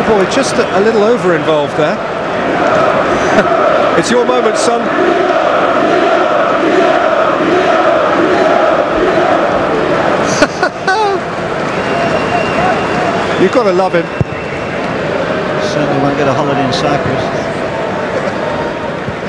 ballboy just a little over-involved there. It's your moment, son. You've got to love him. Certainly won't get a holiday in Cyprus.